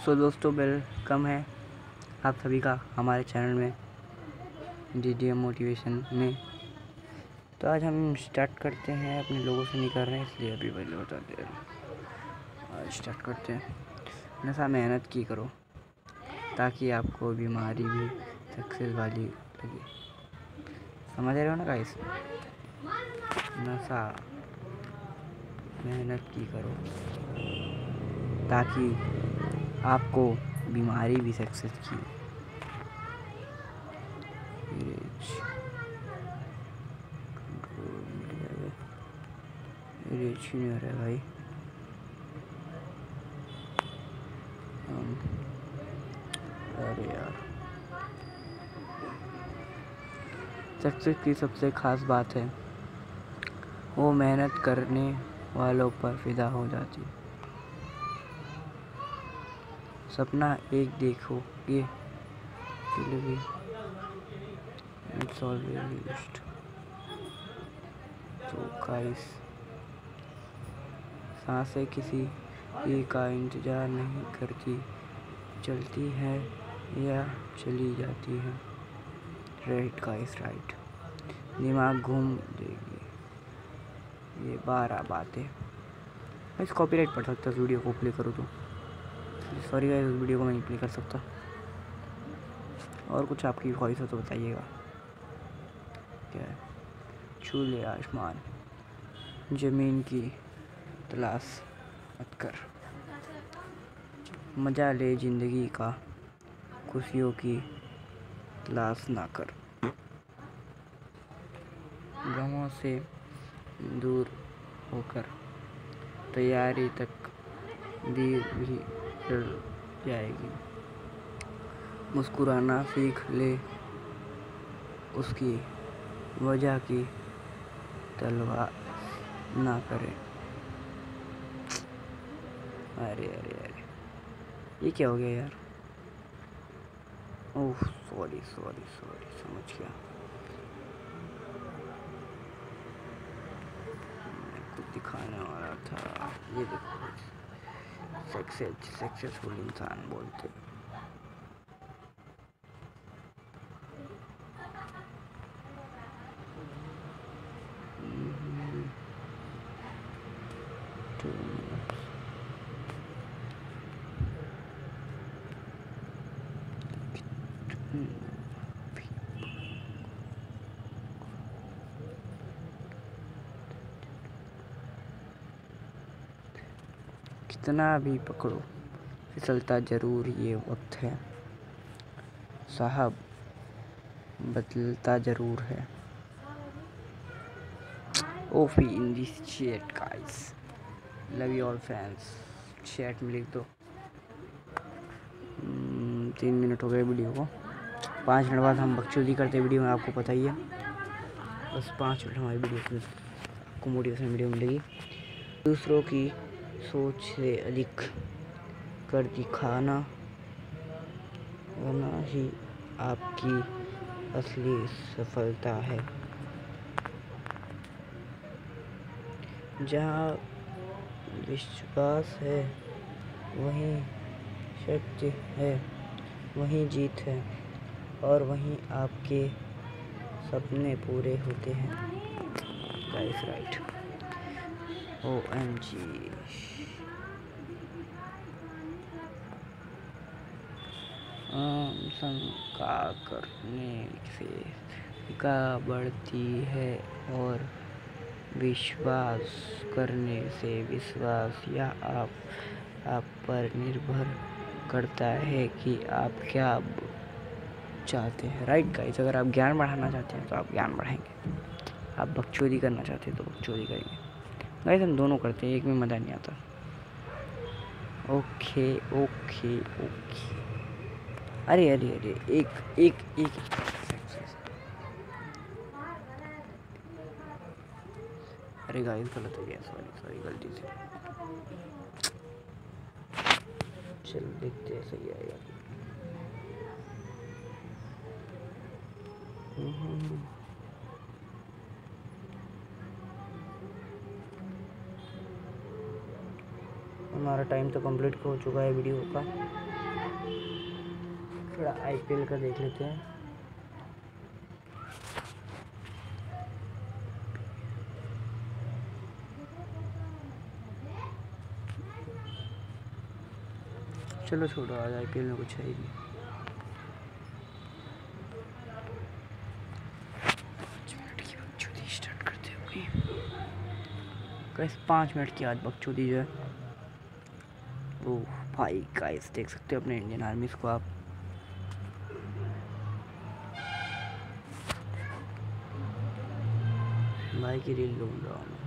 दोस्तों वेलकम है आप सभी का हमारे चैनल में DDM मोटिवेशन में। तो आज हम स्टार्ट करते हैं, अपने लोगों से नहीं कर रहे हैं इसलिए अभी पहले बताते हैं। आज स्टार्ट करते हैं। नशा मेहनत की करो ताकि आपको बीमारी भी सक्सेस वाली लगे। समझ रहे हो ना गाइस? नशा मेहनत की करो ताकि आपको बीमारी भी सक्सेस की। रेच नहीं आ रहा है भाई। अरे यार, सक्सेस की सबसे खास बात है वो मेहनत करने वालों पर फिदा हो जाती। सपना एक देखो ये इट्स ऑलवेज बेस्ट। तो गाइस, सांसें किसी का इंतजार नहीं करती, चलती है या चली जाती है। Right guys, right. दिमाग घूम देगी ये 12 बातें। इस कॉपीराइट पड़ सकता है इस वीडियो को प्ले करूँ तो। सॉरी गाइस, इस वीडियो को मैं नहीं प्ले कर सकता। और कुछ आपकी ख्वाहिश हो तो बताइएगा। क्या है? छू ले आसमान, ज़मीन की तलाश मत कर, मजा ले ज़िंदगी का, खुशियों की तलाश ना कर, गमों से दूर होकर तैयारी तक भी चल जाएगी। मुस्कुराना सीख ले, उसकी वजह की तलवार ना करे। अरे अरे अरे, ये क्या हो गया यार? ओह सॉरी सॉरी सॉरी, समझ गया। मैं कुछ दिखाने वाला था। ये देखो, सक्सेसफुल इंसान बोलते हैं। कितना भी पकड़ो फिसलता जरूर ये वक्त है, साहब बदलता जरूर है। ओफी in this chat guys, love you all fans. Chat में लिख दो। 3 मिनट हो गए वीडियो को। 5 मिनट बाद हम बकचोदी करते वीडियो में, आपको पता ही है। बस 5 मिनट हमारी वीडियो को मोटिवेशन वीडियो मिलेगी। दूसरों की सोच से अधिक कर दिखाना वरना ही आपकी असली सफलता है। जहाँ विश्वास है वहीं शक्ति है, वहीं जीत है और वहीं आपके सपने पूरे होते हैं। Guys right. OMG, शंका करने से का बढ़ती है और विश्वास करने से विश्वास। या आप पर निर्भर करता है कि आप क्या चाहते हैं। राइट गाइस, अगर आप ज्ञान बढ़ाना चाहते हैं तो आप ज्ञान बढ़ाएंगे, आप बकचोदी करना चाहते हैं तो बकचोदी करेंगे। गाइस हम दोनों करते हैं, एक में मज़ा नहीं आता। Okay okay okay. अरे अरे अरे, एक एक एक अरे गाइस गलत हो गया, सॉरी सॉरी, गलती से। चलो देखते हैं सही आएगा। हमारा टाइम तो कंप्लीट हो चुका है वीडियो का। थोड़ा आईपीएल का देख लेते हैं। चलो छोड़ो, आज आईपीएल में कुछ है ही नहीं। 5 मिनट की बकचोदी स्टार्ट करते हो गाइस। 5 मिनट की आज बकचोदी जो है। ओह भाई गाइस, देख सकते हो अपने इंडियन आर्मी को आप। भाई की रील ढूंढ रहा हूँ।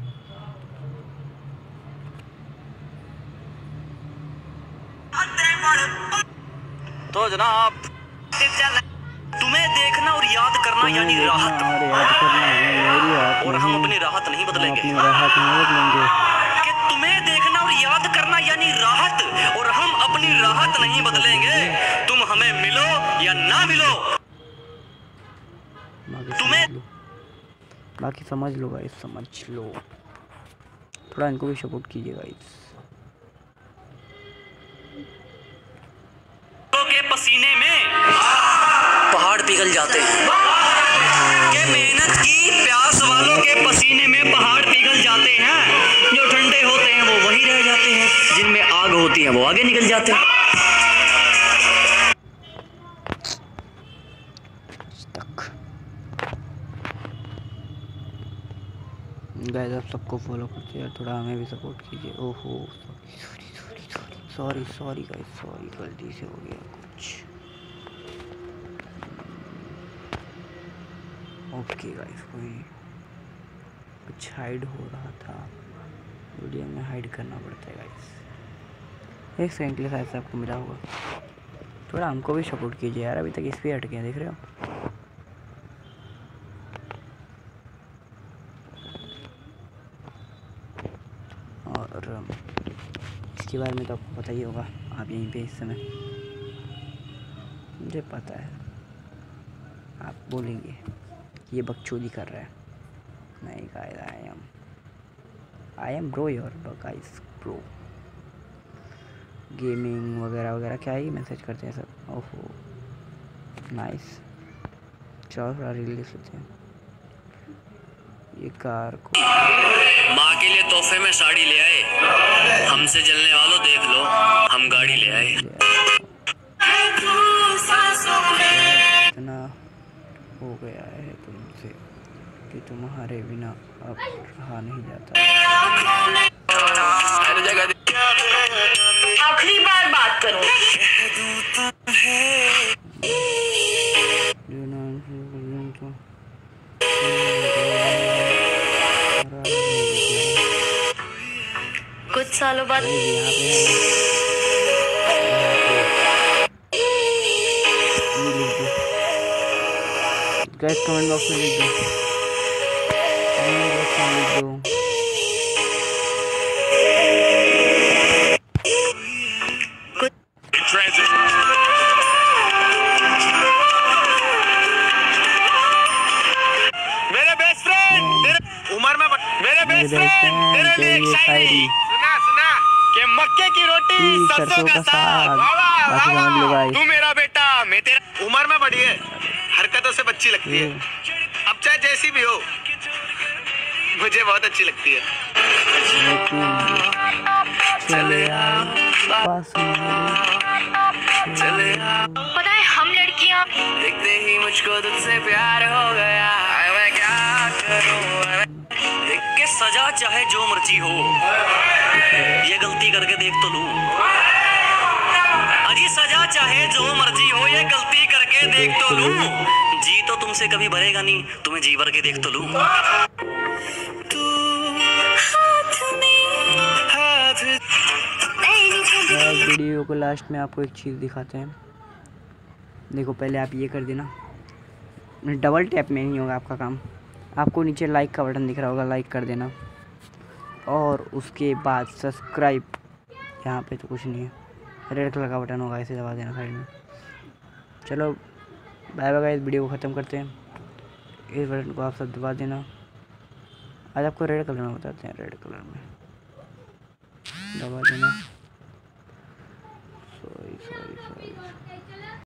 तो जनाब, तुम्हें देखना और याद करना यानी राहत, और हम अपनी राहत नहीं बदलेंगे। कि तुम्हें देखना और याद करना यानी राहत, और हम अपनी राहत नहीं बदलेंगे। तुम हमें मिलो या ना मिलो, तुम्हें बाकी समझ लो गाइस, समझ लो। थोड़ा इनको भी सपोर्ट कीजिए गाइस। के पसीने में पहाड़ पिघल जाते हैं। के मेहनत की प्यास वालों के पसीने में पहाड़ पिघल जाते हैं। जो ठंडे होते हैं वो वही रह जाते हैं, जिनमें आग होती है वो आगे निकल जाते हैं। गाइस आप सबको फॉलो करते हैं, थोड़ा हमें भी सपोर्ट कीजिए। ओहो सॉरी गाइस, सॉरी, गलती से हो गया कुछ। ओके गाइस, कोई कुछ हाइड हो रहा था वीडियो में, हाइड करना पड़ता है गाइस। एक सेकंड के लिए शायद से आपको मिला होगा। थोड़ा हमको भी सपोर्ट कीजिए यार, अभी तक इस पे अटके हैं, देख रहे हो। और इसके बारे में तो आपको पता ही होगा, आप यहीं पे इस समय, मुझे पता है आप बोलेंगे ये बकचोदी कर रहा है। नहीं guys, I am bro your guys, bro. Gaming वगैरह वगैरह क्या ही मैसेज करते हैं सब। ओहो नाइस, चलो थोड़ा रील देख लेते हैं। ये कार को माँ के लिए तोहफे में साड़ी ले आए, हमसे जलने वालों देख लो हम गाड़ी ले आए। इतना हो गया है तुमसे कि तुम्हारे बिना अब रहा नहीं जाता। आखिरी बार बात करूं। कुछ सालों बाद गाइस कमेंट बॉक्स में लिख दो, कमेंट बॉक्स में लिख दो। मेरे बेस्ट फ्रेंड उमर में मेरे बेस्ट फ्रेंड तेरे लिए एक शायरी सुना कि मक्के की रोटी सरसों का साग। तू मेरा बेटा मैं तेरा। उम्र में बड़ी है, हरकतों से बच्ची लगती है, अब चाहे जैसी भी हो मुझे बहुत अच्छी लगती है। चले पता है हम लड़कियां देखते ही मुझको तुझसे प्यार हो गया। मैं क्या करूं, के सजा चाहे जो मर्जी हो, ये गलती करके देख तो लूं। अजी सजा चाहे जो मर्जी हो, ये गलती करके देख तो लूं। जी तो तुमसे कभी भरेगा नहीं, तुम्हें जी भर के देख तो लूं। वीडियो को लास्ट में आपको एक चीज़ दिखाते हैं। देखो पहले आप ये कर देना, डबल टैप में नहीं होगा आपका काम। आपको नीचे लाइक का बटन दिख रहा होगा, लाइक कर देना। और उसके बाद सब्सक्राइब, यहाँ पे तो कुछ नहीं है, रेड कलर का बटन होगा, इसे दबा देना साइड में। चलो बाय बाय, इस वीडियो को ख़त्म करते हैं। इस बटन को आप सब दबा देना। आज आपको रेड कलर में बताते हैं, रेड कलर में दबा देना। सॉरी।